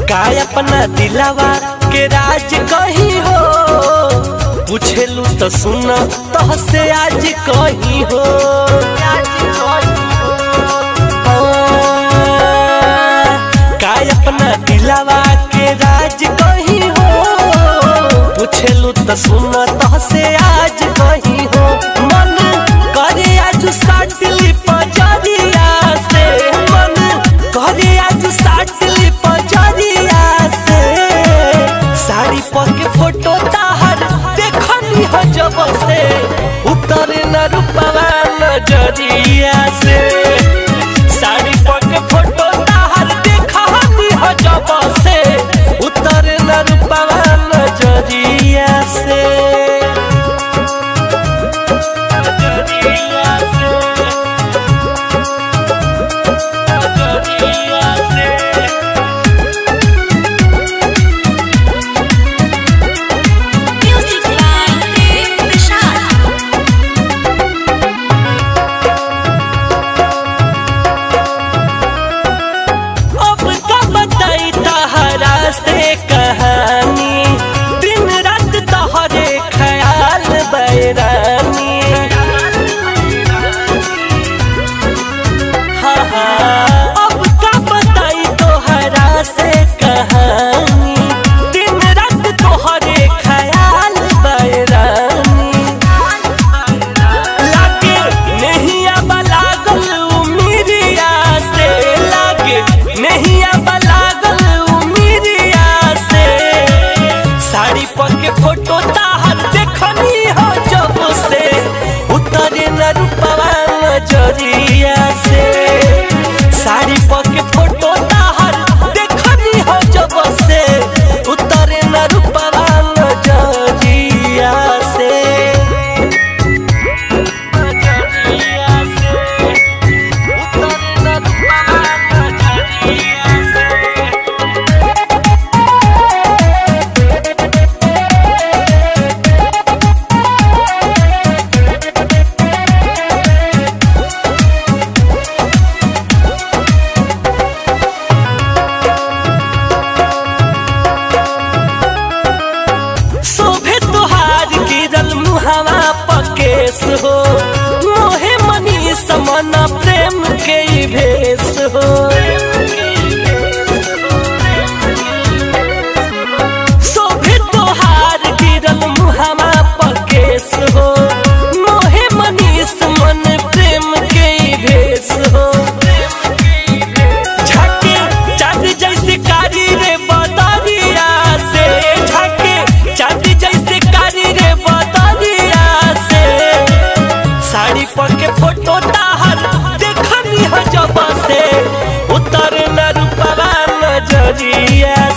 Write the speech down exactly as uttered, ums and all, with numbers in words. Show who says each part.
Speaker 1: का अपना दिलावा के राज कही हो, पूछेलू तो सुन तो से आज कही हो। का अपना दिलावा के राज कही हो, पूछेलू तो सुन तो से आज कही हो। मन करे आज साटली पजरिया से, मन करे आज साटली पजरिया से। साड़ी पर के फोटो ताहर देखनी हो जब से, उतरे न रूपवा नजरिया से। साड़ी पर के फोटो ताहर देखनी हो जब से, उतरे न रूपवा नजरिया से। से कहानी दिन रात तोहरे ख्याल बैरानी। हाँ हाँ अब का बताई तोहरा से कहानी, दिन रात तोहरे ख्याल बैरानी। लागे नहीं अब लागल उमिरिया से, लागे नहीं अब के फोटो ताहर देखनी हो जब से, उतरे न रूपवा नजरिया से। साड़ी पर के फोटो ताहर देखनी हो जब से, उतरे न रूपवा नजरिया से। नजरिया से उतरे न रूपवा नजरिया से। मुहावा पकेस हो, मोहे मनी समना प्रेम के भेस हो। शोभे तोहार गिरल मुहावा पकेस हो, मोहे मनी समन प्रेम के भेस हो। झाके चाँद जैसे कारी रे बदरिया से, झाके चाँद जैसे कारी रे साड़ी पर के फोटो ताहर देखनी हो जब से, उतर न रूपवा नजरिया